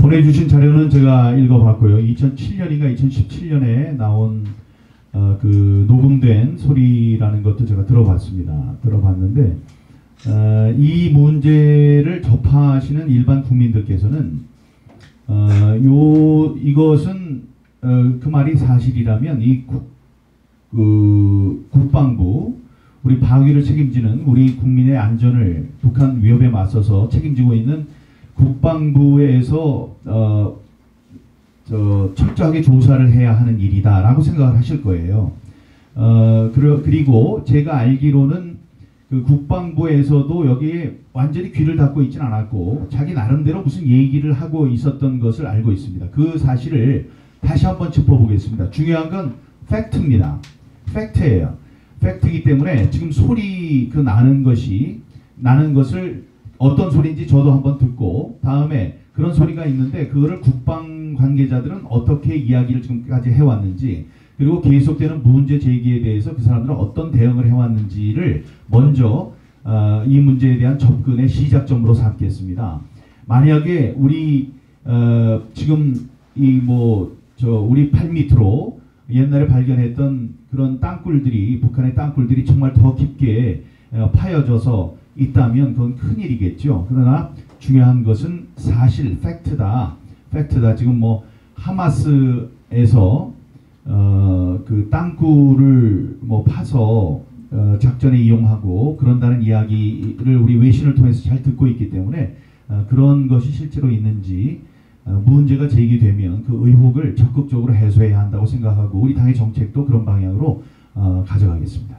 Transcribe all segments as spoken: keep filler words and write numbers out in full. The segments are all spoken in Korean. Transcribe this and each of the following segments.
보내주신 자료는 제가 읽어봤고요. 이천칠 년인가 이천십칠 년에 나온 어, 그 녹음된 소리라는 것도 제가 들어봤습니다. 들어봤는데 어, 이 문제를 접하시는 일반 국민들께서는 어, 요 이것은 어, 그 말이 사실이라면 이 국, 그 국방부 우리 방위를 책임지는 우리 국민의 안전을 북한 위협에 맞서서 책임지고 있는 국방부에서 어, 저 철저하게 조사를 해야 하는 일이다라고 생각을 하실 거예요. 어, 그리고 제가 알기로는 그 국방부에서도 여기에 완전히 귀를 닫고 있진 않았고 자기 나름대로 무슨 얘기를 하고 있었던 것을 알고 있습니다. 그 사실을 다시 한번 짚어보겠습니다. 중요한 건 팩트입니다. 팩트예요. 팩트이기 때문에 지금 소리 그 나는 것이 나는 것을 어떤 소리인지 저도 한번 듣고 다음에 그런 소리가 있는데 그거를 국방 관계자들은 어떻게 이야기를 지금까지 해왔는지 그리고 계속되는 문제 제기에 대해서 그 사람들은 어떤 대응을 해왔는지를 먼저 어, 이 문제에 대한 접근의 시작점으로 삼겠습니다. 만약에 우리 어, 지금 이 뭐 저 우리 팔 미터로 옛날에 발견했던 그런 땅굴들이 북한의 땅굴들이 정말 더 깊게 어, 파여져서 있다면 그건 큰일이겠죠. 그러나 중요한 것은 사실 팩트다. 팩트다. 지금 뭐 하마스에서 어, 그 땅굴을 뭐 파서 어, 작전에 이용하고 그런다는 이야기를 우리 외신을 통해서 잘 듣고 있기 때문에 어, 그런 것이 실제로 있는지 어, 문제가 제기되면 그 의혹을 적극적으로 해소해야 한다고 생각하고 우리 당의 정책도 그런 방향으로 어, 가져가겠습니다.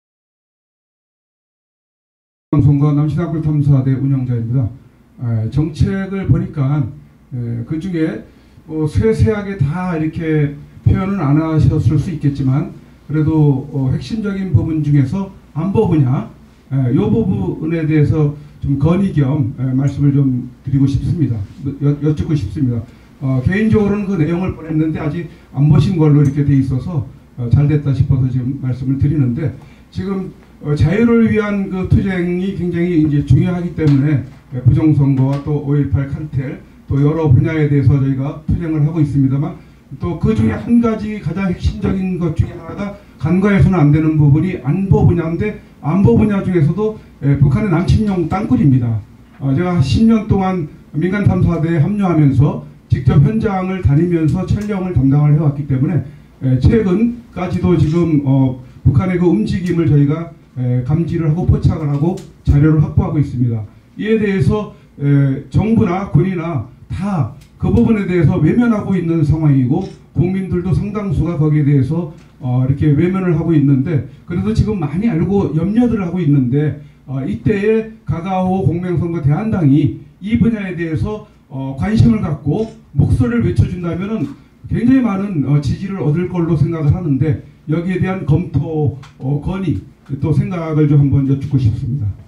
방송과 남신학교 탐사대 운영자입니다. 에, 정책을 보니까 에, 그 중에 뭐 세세하게 다 이렇게 표현은 안 하셨을 수 있겠지만 그래도 어, 핵심적인 부분 중에서 안보 분야 이 부분에 대해서 좀 건의 겸 에, 말씀을 좀 드리고 싶습니다. 여, 여쭙고 싶습니다. 어, 개인적으로는 그 내용을 보냈는데 아직 안 보신 걸로 이렇게 돼 있어서 어, 잘 됐다 싶어서 지금 말씀을 드리는데 지금 어, 자유를 위한 그 투쟁이 굉장히 이제 중요하기 때문에 부정선거와 또 오일팔 카르텔 또 여러 분야에 대해서 저희가 투쟁을 하고 있습니다만 또 그 중에 한 가지 가장 핵심적인 것 중에 하나가 간과해서는 안 되는 부분이 안보 분야인데 안보 분야 중에서도 에, 북한의 남침용 땅굴입니다. 어, 제가 십 년 동안 민간 탐사대에 합류하면서 직접 현장을 다니면서 촬영을 담당을 해왔기 때문에 에, 최근까지도 지금 어, 북한의 그 움직임을 저희가 에, 감지를 하고 포착을 하고 자료를 확보하고 있습니다. 이에 대해서 에, 정부나 군이나 다 그 부분에 대해서 외면하고 있는 상황이고 국민들도 상당수가 거기에 대해서 어, 이렇게 외면을 하고 있는데 그래도 지금 많이 알고 염려들을 하고 있는데 어, 이때에 가가오 공명선거 대한당이 이 분야에 대해서 어, 관심을 갖고 목소리를 외쳐준다면은 굉장히 많은 어, 지지를 얻을 걸로 생각을 하는데 여기에 대한 검토 어, 건의 또 생각을 좀 한번 여쭙고 싶습니다.